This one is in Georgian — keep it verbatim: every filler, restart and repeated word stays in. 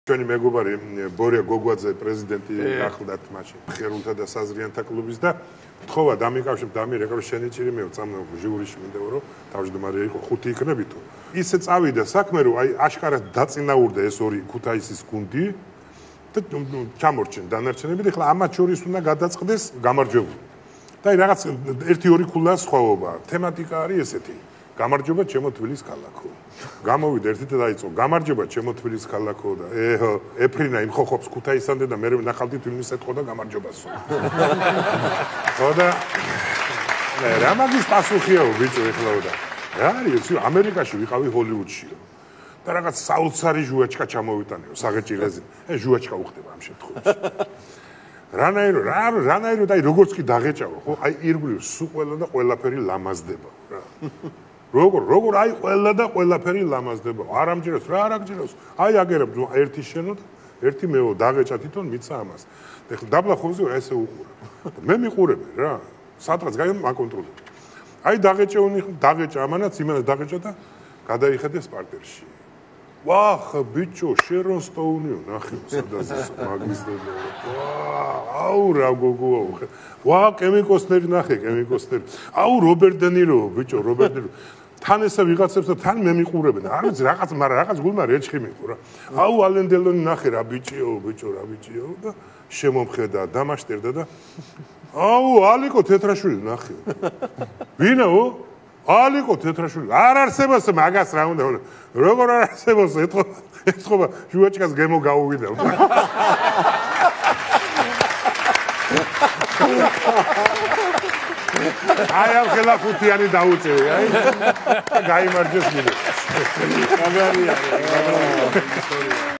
ჩვენი მეგობარი ბორია გოგვაძე პრეზიდენტი ახლდათ მაშინ ხერულთა და საზრიანთა კლუბის და თხოვა დამიკავშირებ დამი რეკორდ შენი ჭირი მე წამო ჟიურიში მინდაო რომ თავმჯდომარე იყო ხუთი იქნები თუ ისე წავიდა საქმე რომ აი აშკარად დაწინაურდა ეს ორი ქუთაისის გუნდი და ჩამორჩენ დანარჩენები და ახლა ამათ შორის უნდა გადაწყდეს გამარჯვებული და აი რაღაც ერთი ორი ქულა სხვაობაა თემატიკა არის ესეთი გამარჯობა ჩემო თბილის ქალაქო. გამოვიდა ერთი და დაიწყო გამარჯობა ჩემო თბილის ქალაქო და ეჰო ეფრინა იმ ხოხობს ქუთაისამდე და მე ნახავდი ფილმის ეთყო და გამარჯობასო. ხო და რა მაგის პასუხიაო ბიჭო ეხლა და რა არის ამერიკაში ვიყავი ჰოლივუდშიო და რაღაც საოცარი ჟუაჩკა ჩამოვიტანეო საღეჭილეზე. ე ჟუაჩკა უხდება ამ შემთხვევაში. რანაირო რა რანაირო და აი როგორც კი დაღეჭავო ხო აი ირგვლივ სულ ყველა და ყველაფერი ლამაზდება რა. როგორ როგორ აი ყველა და ყველაფერი ლამაზდება არ ამჯერებს რა არ აგჯერებს აი აგერებ ერთი შენო ერთი მეო დაღეჭა თვითონ მიცა ამას ეხლა დაბლა ხოზე ესე უყურებ მე მიყურებ რა სადღაც გაი მაკონტროლებ აი დაღეჭეონი დაღეჭა ამანაც იმანაც დაღეჭა და გადაიხედე სპარტერში ვახ ბიჭო შერონ სტოუნიო ნახე სადაზეს მაგისტები აუ რა გოგოაო ვა კემიკოსნერი ნახე კემიკოსნერი აუ რობერტ დენირო ბიჭო რობერტ დენირო თან ესა ვიღაცებს და თან მე მიყურებენ არ ვიცი რაღაც მაგრამ რაღაც გულმა რეჩხი მიყურა აუ ალენ დელონი ნახე რა ბიჭიო ბიჭო რა ბიჭიო და შემომხედა დამაშტერდა და აუ ალიკო თეთრაშვილი ნახე ვინაო ალიკო თეთრაშვილი არ არსებობს მაგას რა უნდა როგორ არ არსებობს ეთქობა ეთქობა ჟუაჩკას გემო გაუვიდა აი ამ ხელა ხუთიანი დაუწევი აი გაიმარჯვეს მინდა მაგარია